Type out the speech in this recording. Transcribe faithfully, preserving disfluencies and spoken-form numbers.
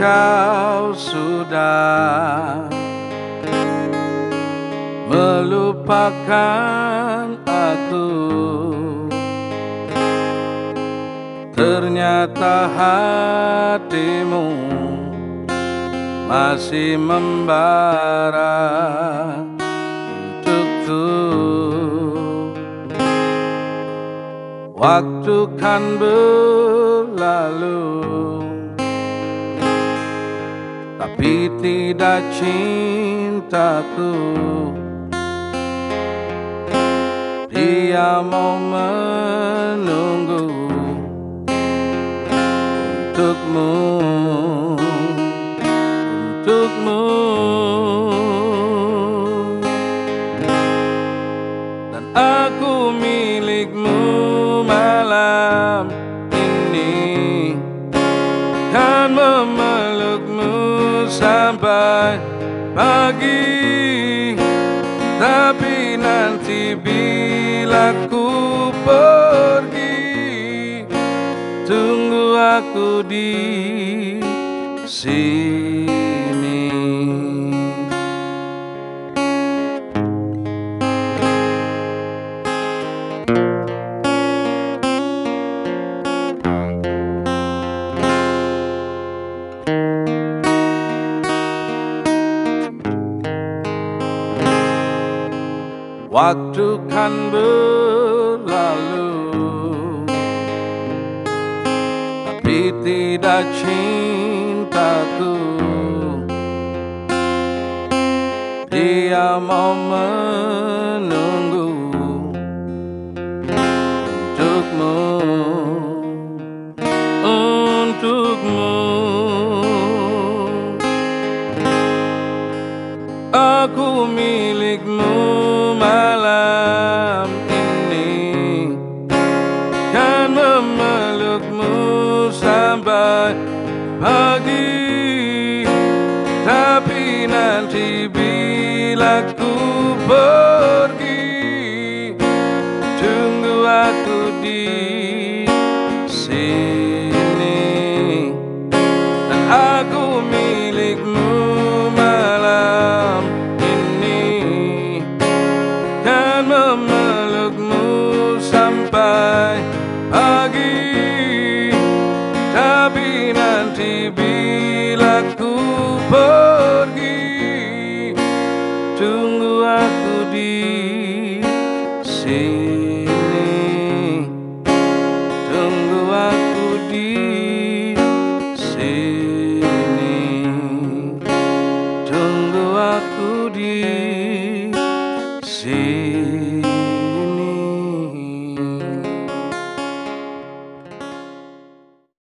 kau sudah melupakan aku, ternyata hatimu masih membara untukku. Waktu kan berlalu, tapi tidak cintaku. Dia mau menunggu untukmu, untukmu. Dan aku milikmu malam ini, kan memelukmu sampai pagi. Tapi nanti bila ku pergi, tunggu aku di sini. Waktu kan berlalu, tapi tidak cintaku. Dia mau menunggu untukmu, untukmu. Aku milikmu malam ini, kan memelukmu sampai pagi. Tapi nanti bila ku pergi, tunggu aku di sini. Dan aku milikmu malam ini, kan memelukmu sampai pagi. Tapi nanti bila ku pergi, tunggu aku di sini, tunggu aku di sini, tunggu aku di sini.